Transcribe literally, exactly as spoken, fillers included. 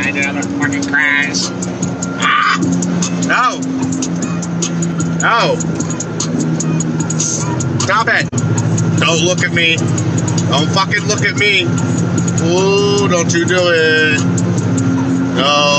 I did a fucking crash. Ah! No! No! Stop it! Don't look at me! Don't fucking look at me! Ooh, don't you do it! No!